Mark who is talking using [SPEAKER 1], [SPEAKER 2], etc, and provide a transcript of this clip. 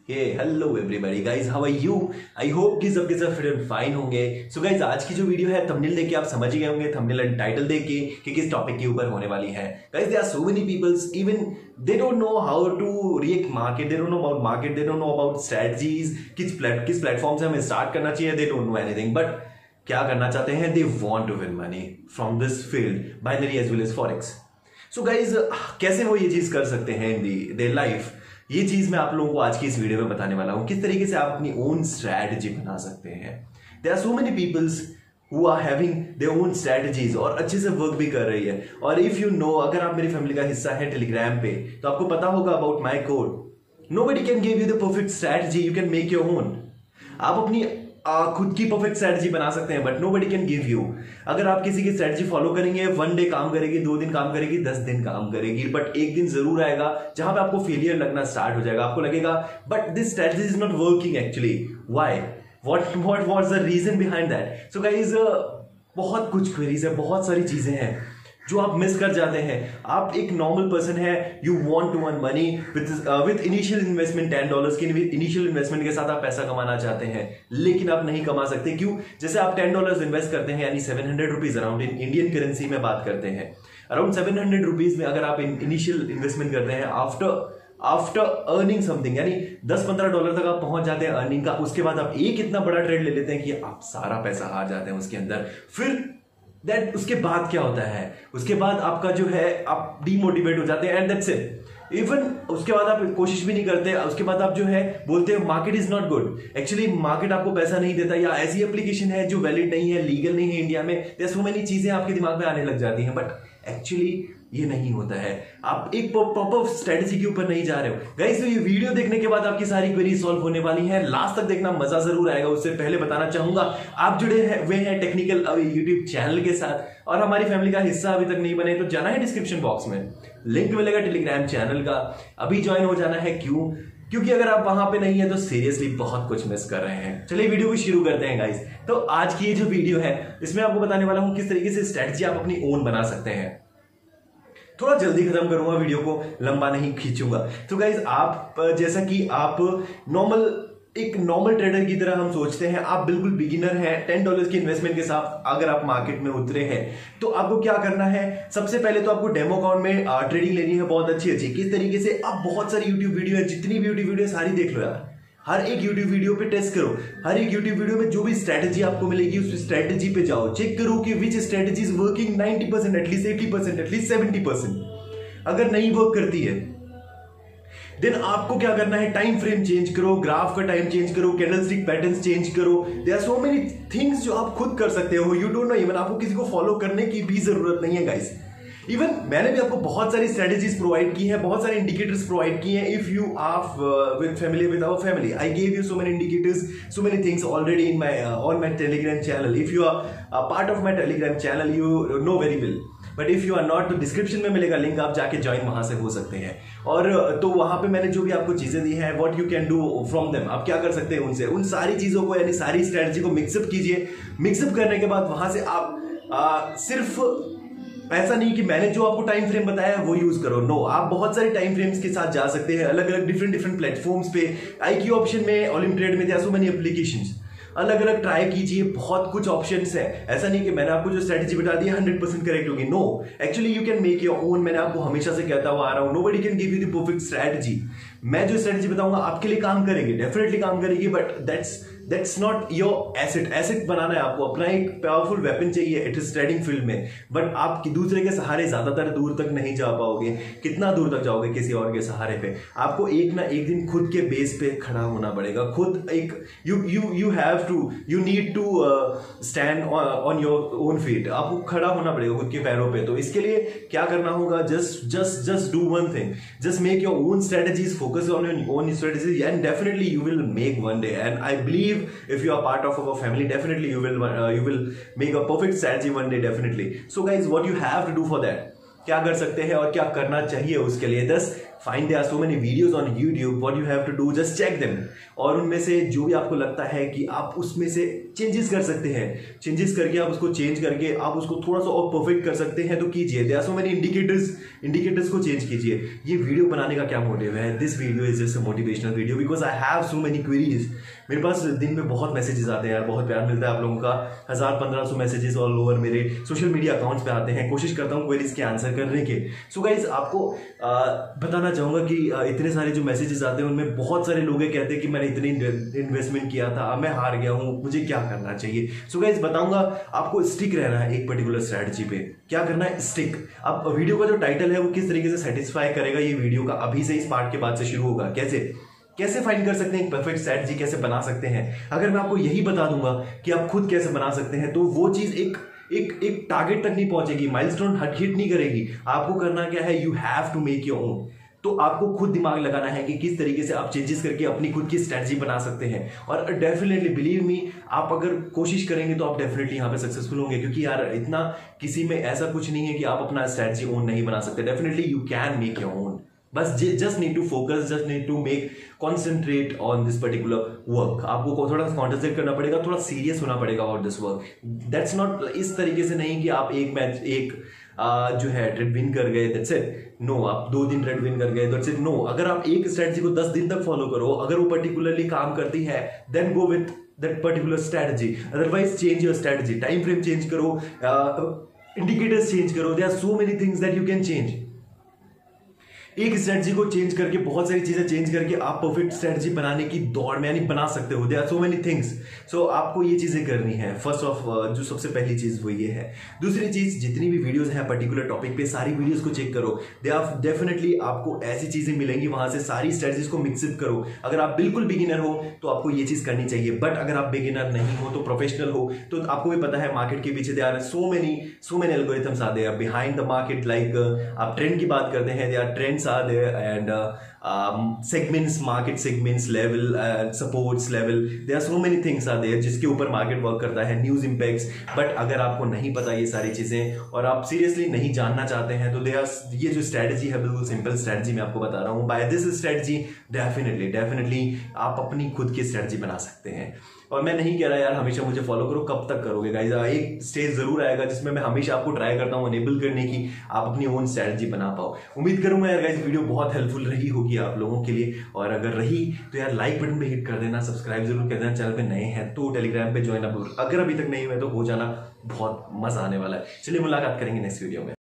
[SPEAKER 1] Hello everybody guys, how are you? I hope कि सब के सब फिट एंड फाइन होंगे। सो गाइस, आज की जो वीडियो है थंबनेल देख के आप समझ ही गए होंगे, थंबनेल एंड टाइटल देख के कि किस टॉपिक के ऊपर होने वाली है। Guys, there are so many peoples, even they don't know how to react market, they don't know about market, they don't know about strategies, किस प्लेटफॉर्म से हमें स्टार्ट करना चाहिए, they don't know anything. But क्या करना चाहते हैं? They want to win money from this field, binary as well as forex. So guys, कैसे वो ये चीज कर सकते हैं इन देयर लाइफ, ये चीज मैं आप लोगों को आज की इस वीडियो में बताने वाला हूं। किस तरीके से आप अपनी ओन स्ट्रैटेजी बना सकते हैं। There are so many peoples who are having their own strategies और अच्छे से वर्क भी कर रही है। और इफ यू नो, अगर आप मेरी फैमिली का हिस्सा है टेलीग्राम पे, तो आपको पता होगा about my code. Nobody can give you the perfect strategy, you can make your own. आप अपनी खुद की परफेक्ट स्ट्रेटजी बना सकते हैं, but nobody can give you. अगर आप किसी की स्ट्रेटजी फॉलो करेंगे, 1 डे काम करेगी, 2 दिन काम करेगी, 10 दिन काम करेगी, बट एक दिन जरूर आएगा जहां पे आपको फेलियर लगना स्टार्ट हो जाएगा। आपको लगेगा but this strategy is not working actually, why, what was the reason behind that. So guys, बहुत कुछ क्वेरीज है, बहुत सारी चीजें हैं जो आप मिस कर जाते हैं। आप एक नॉर्मल पर्सन है, you want to earn money with initial investment $10 की इनिशियल इन्वेस्टमेंट के साथ आप पैसा कमाना चाहते हैं, लेकिन आप नहीं कमा सकते। क्यों? जैसे आप $10 इन्वेस्ट करते हैं, यानी 700 rupees around, in Indian currency में बात करते हैं, अराउंड 700 रुपीज में अगर आप इनिशियल इन्वेस्टमेंट करते हैं, आफ्टर अर्निंग समथिंग, यानी $10-15 तक आप पहुंच जाते हैं अर्निंग का। उसके बाद आप एक इतना बड़ा ट्रेड ले लेते हैं कि आप सारा पैसा हार जाते हैं उसके अंदर। फिर उसके बाद क्या होता है? उसके बाद आपका जो है, आप डीमोटिवेट हो जाते हैं एंड दैट्स इट। इवन उसके बाद आप कोशिश भी नहीं करते। उसके बाद आप जो है बोलते हैं market is not good. Actually market आपको पैसा नहीं देता, या ऐसी एप्लीकेशन है जो वैलिड नहीं है, लीगल नहीं है इंडिया में। देयर सो मेनी चीजें आपके दिमाग में आने लग जाती हैं, बट एक्चुअली ये नहीं होता है। आप एक प्रॉपर स्ट्रेटजी के यूपर नहीं जा रहे हो। गाइस, तो ये वीडियो देखने के बाद आपकी सारी क्वेरी सॉल्व होने वाली है। लास्ट तक देखना, मजा जरूर आएगा। उससे पहले बताना चाहूंगा, आप जुड़े हुए हैं टेक्निकल यूट्यूब चैनल के साथ और हमारी फैमिली का हिस्सा अभी तक नहीं बने, तो जाना है डिस्क्रिप्शन बॉक्स में, लिंक मिलेगा टेलीग्राम चैनल का, अभी ज्वाइन हो जाना है। क्यों? क्योंकि अगर आप वहां पे नहीं है तो सीरियसली बहुत कुछ मिस कर रहे हैं। चलिए वीडियो को शुरू करते हैं गाइस। तो आज की ये जो वीडियो है, इसमें आपको बताने वाला हूं किस तरीके से स्ट्रेटजी आप अपनी ओन बना सकते हैं। थोड़ा जल्दी खत्म करूंगा वीडियो को, लंबा नहीं खींचूंगा। तो गाइज, आप जैसा कि आप एक नॉर्मल ट्रेडर की तरह हम सोचते हैं, आप बिल्कुल बिगिनर हैं, $10 की इन्वेस्टमेंट के साथ अगर आप मार्केट में उतरे हैं, तो आपको क्या करना है? सबसे पहले तो आपको डेमो अकाउंट में ट्रेडिंग लेनी है, बहुत अच्छी। किस तरीके से? आप बहुत सारी यूट्यूब वीडियो है, जितनी भी यूट्यूब वीडियो सारी देख लो यार। हर एक यूट्यूब वीडियो पे टेस्ट करो, हर एक यूट्यूब वीडियो में जो भी स्ट्रेटजी आपको मिलेगी उस स्ट्रेटजी पे जाओ, चेक करो कि which strategy is working 90%, at least 80%, at least 70%। अगर नहीं वर्क करती है, देन आपको क्या करना है? टाइम फ्रेम चेंज करो, ग्राफ का टाइम चेंज करो, कैंडलस्टिक पैटर्न्स चेंज करो। There are so many things जो आप खुद कर सकते हो। यू डोंट नो, इवन आपको किसी को फॉलो करने की भी जरूरत नहीं है गाइस। इवन मैंने भी आपको बहुत सारी स्ट्रेटेजीज प्रोवाइड की है, बहुत सारे इंडिकेटर्स प्रोवाइड किए हैं। If you are with our family, I gave you so many indicators, so many things already in my on my Telegram channel. If you are part of my Telegram channel, you know very well, but if you are not, तो description में मिलेगा link, आप जाके join वहां से हो सकते हैं। और तो वहां पे मैंने जो भी आपको चीजें दी हैं, what you can do from them, आप क्या कर सकते हैं उनसे, उन सारी चीजों को, यानी सारी स्ट्रेटजी को मिक्सअप कीजिए। मिक्सअप करने के बाद वहां से आप सिर्फ ऐसा नहीं कि मैंने जो आपको टाइम फ्रेम बताया है वो यूज करो, नो, आप बहुत सारे टाइम फ्रेम्स के साथ जा सकते हैं, अलग अलग डिफरेंट प्लेटफॉर्म्स पे। IQ ऑप्शन में, ओलिम ट्रेड में, सो मेनी एप्लीकेशंस, अलग अलग ट्राई कीजिए, बहुत कुछ ऑप्शंस है। ऐसा नहीं कि मैंने आपको जो स्ट्रेटजी बता दी है 100% करेक्ट होगी, no, actually you can make your own. मैंने आपको हमेशा से कहता हुआ आ रहा हूं, nobody can give you the perfect strategy. मैं जो स्ट्रेटजी बताऊंगा आपके लिए काम करेगी, डेफिनेटली काम करेगी, but that's not your asset बनाना है आपको। अपना एक पावरफुल वेपन चाहिए, इट इज ट्रेडिंग फील्ड में, बट आप दूसरे के सहारे ज्यादातर दूर तक नहीं जा पाओगे। कितना दूर तक जाओगे किसी और के सहारे पे? आपको एक ना एक दिन खुद के बेस पे खड़ा होना पड़ेगा। खुद एक you need to stand on your own feet. आपको खड़ा होना पड़ेगा खुद के पैरों पे। तो इसके लिए क्या करना होगा? Just do one thing, just make your own strategies, focus on your own strategies, and definitely you will make one day. And I believe if you are part of our family, definitely you will make a perfect strategy one day, definitely. So guys, what you have to do for that, क्या कर सकते हैं और क्या करना चाहिए उसके लिए? Fine there are so many videos on YouTube, what you have to do just check them, और उनमें से जो भी आपको लगता है कि आप उसमें से चेंजेस कर सकते हैं, चेंजेस करके आप उसको चेंज करके आप उसको थोड़ा सा और परफेक्ट कर सकते हैं, तो कीजिए। There are so many indicators को चेंज कीजिए। ये वीडियो बनाने का क्या मोटिव है? This video is just a motivational video because I have so many queries. मेरे पास दिन में बहुत मैसेजेस आते हैं यार, बहुत प्यार मिलता है आप लोगों का। 1000-1500 मैसेजेस ऑल ओवर मेरे सोशल मीडिया अकाउंट्स पे आते हैं। कोशिश करता हूँ क्वेरीज के आंसर करने के। सो गाइज आपको बताना चाहूंगा कि इतने सारे जो मैसेजेस आते हैं उनमें बहुत सारे लोग कहते हैं कि मैंने इतनी इन्वेस्टमेंट किया था, अब मैं हार गया हूँ, मुझे क्या करना चाहिए। सो गाइज बताऊंगा आपको स्टिक रहना है एक पर्टिकुलर स्ट्रैटेजी पे। क्या करना है? स्टिक। अब वीडियो का जो टाइटल है वो किस तरीके से सेटिस्फाई करेगा ये वीडियो का अभी से इस पार्ट के बाद से शुरू होगा। कैसे फाइंड कर सकते हैं एक परफेक्ट स्ट्रैटेजी, कैसे बना सकते हैं। अगर मैं आपको यही बता दूंगा कि आप खुद कैसे बना सकते हैं तो वो चीज एक टारगेट तक नहीं पहुंचेगी, माइलस्टोन हिट नहीं करेगी। आपको करना क्या है? You have to make your own. तो आपको खुद दिमाग लगाना है कि किस तरीके से आप चेंजेस करके अपनी खुद की स्ट्रैटेजी बना सकते हैं। और डेफिनेटली बिलीव मी, आप अगर कोशिश करेंगे तो आप डेफिनेटली यहाँ पे सक्सेसफुल होंगे, क्योंकि यार इतना किसी में ऐसा कुछ नहीं है कि आप अपना स्ट्रैटेजी ओन नहीं बना सकते। Definitely you can make your own. बस just need to focus, just need to make concentrate on this particular work. आपको थोड़ा कॉन्सेंट्रेट करना पड़ेगा, थोड़ा सीरियस होना पड़ेगा about this work. That's not इस तरीके से नहीं कि आप एक जो है ट्रेड विन कर गए, दैट्स इट। नो, आप 2 दिन ट्रेड विन कर गए, दैट्स इट। नो, अगर आप एक स्ट्रेटजी को 10 दिन तक फॉलो करो, अगर वो पर्टिकुलरली काम करती है, then go with that particular strategy. Otherwise change your strategy, time frame change करो, इंडिकेटर्स चेंज करो। There are so many things that you can change. एक स्ट्रेटजी को चेंज करके, बहुत सारी चीजें चेंज करके आप परफेक्ट स्ट्रेटजी बनाने की दौड़ में यानी बना सकते हो। There are so many things. So आपको ये चीजें करनी है। फर्स्ट ऑफ जो सबसे पहली चीज वो ये है। दूसरी चीज, जितनी भी वीडियोस हैं पर्टिकुलर टॉपिक पे, सारी वीडियोस को चेक करो। दे आर डेफिनेटली आपको ऐसी चीजें मिलेंगी वहां से, सारी स्ट्रेटजीज को मिक्सअप करो। अगर आप बिल्कुल बिगिनर हो तो आपको ये चीज करनी चाहिए, बट अगर आप बिगिनर नहीं हो तो प्रोफेशनल हो तो आपको भी पता है मार्केट के पीछे there are so many algorithms are there behind the market. Like आप ट्रेंड की बात करते हैं, there are trends are there and segments, market segments, level, supports level, there are so many things are there जिसके ऊपर market work करता है, news impacts. But अगर आपको नहीं पता ये सारी चीजें और आप सीरियसली नहीं जानना चाहते हैं तो ये जो स्ट्रेटजी है बिल्कुल सिंपल स्ट्रेटजी मैं आपको बता रहा हूँ। बाय दिस स्ट्रेटजी डेफिनेटली आप अपनी खुद की स्ट्रेटजी बना सकते हैं। और मैं नहीं कह रहा यार हमेशा मुझे फॉलो करो, कब तक करोगे गाइस। एक स्टेज जरूर आएगा जिसमें मैं हमेशा आपको ट्राई करता हूँ एनेबल करने की, आप अपनी ओन स्ट्रेटजी बना पाओ। उम्मीद करूंगा यार गाइस वीडियो बहुत हेल्पफुल रही होगी आप लोगों के लिए, और अगर रही तो यार लाइक बटन पे हिट कर देना, सब्सक्राइब जरूर कर देना। चैनल पे नए हैं तो टेलीग्राम पे ज्वाइन अगर अभी तक नहीं हुए तो हो जाना, बहुत मजा आने वाला है। चलिए मुलाकात करेंगे नेक्स्ट वीडियो में।